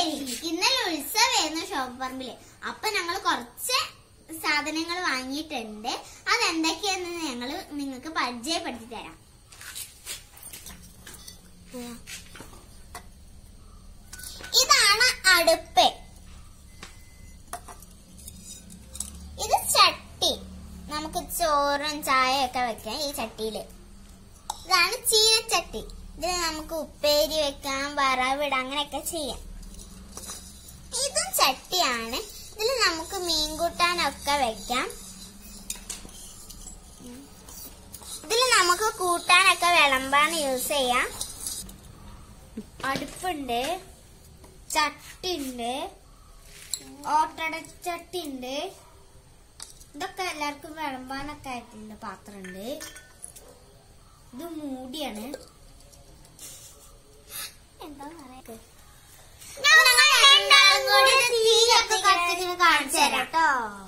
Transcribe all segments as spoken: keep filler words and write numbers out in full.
ശരി, ഇന്നലെ ഉത്സവമായിരുന്നു ഷോപ്പറമ്പില്. അപ്പൊ ഞങ്ങൾ കുറച്ച് സാധനങ്ങൾ വാങ്ങിയിട്ടുണ്ട്. അതെന്തൊക്കെയാന്ന് ഞങ്ങള് നിങ്ങൾക്ക് പരിചയപ്പെടുത്തി തരാം. ഇതാണ് അടുപ്പ്. ഇത് ചട്ടി, നമുക്ക് ചോറും ചായയൊക്കെ വെക്കാം ഈ ചട്ടിയില്. ഇതാണ് ചീനച്ചട്ടി. ഇതിൽ നമുക്ക് ഉപ്പേരി വെക്കാം, വറവിടാം, അങ്ങനെയൊക്കെ ചെയ്യാം. ഇതും ചട്ടിയാണ്. ഇതിൽ നമുക്ക് മീൻ കൂട്ടാനൊക്കെ വെക്കാം. ഇതിൽ നമുക്ക് കൂട്ടാനൊക്കെ വിളമ്പാൻ യൂസ് ചെയ്യാം. അടുപ്പുണ്ട്, ചട്ടിണ്ട്, ഓട്ടടച്ചട്ടിണ്ട്. ഇതൊക്കെ എല്ലാവർക്കും വിളമ്പാനൊക്കെ ആയിട്ടുണ്ട്. പാത്രമുണ്ട്. ഇത് മൂടിയാണ്. എന്താ പറയാ, കാണിച്ചു തരാം കേട്ടോ.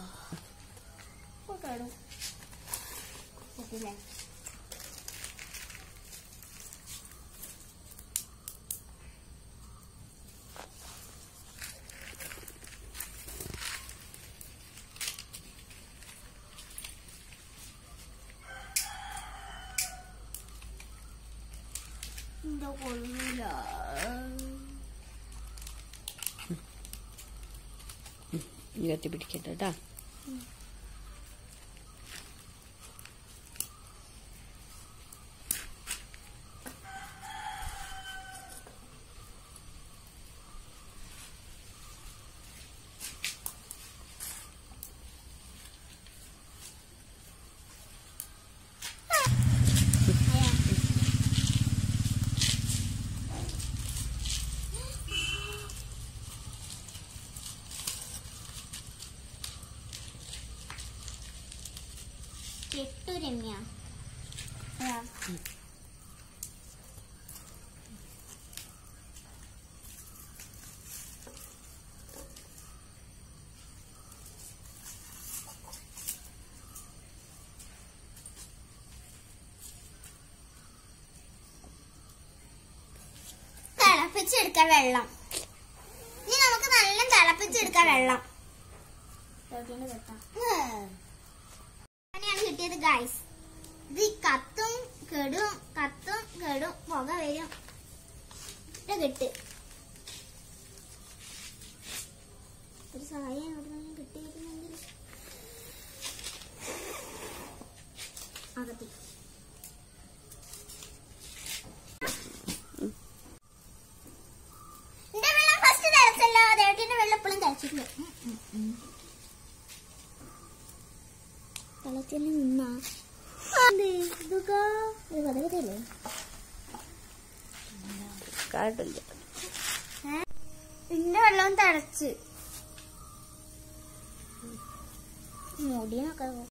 എന്താ കൊള്ളില്ല. കത്തി പിടിക്കട്ടെ കേട്ടാ. ചെട്ടു രമ്യ തിളപ്പിച്ചെടുക്കാം വെള്ളം. ഇനി നമുക്ക് നല്ല തിളപ്പിച്ചെടുക്കാം വെള്ളം. ാണ് കിട്ടിയത് ഗൈസ്. ഇത് കത്തും കെടും, കത്തും കെടും, പുക വരും. കിട്ട് ഒരു സഹായം കിട്ടി കിട്ടുന്നെങ്കിൽ അകത്തി. എന്റെ വെള്ളം ഫസ്റ്റ് തിളച്ചല്ലോ. ദേവട്ടിന്റെ വെള്ളം എപ്പോഴും തിളച്ചിട്ടില്ല. തിളച്ചല്ലേ നിന്നാ പിന്നെ വെള്ളം തിളച്ച് മൂടിയൊക്കെ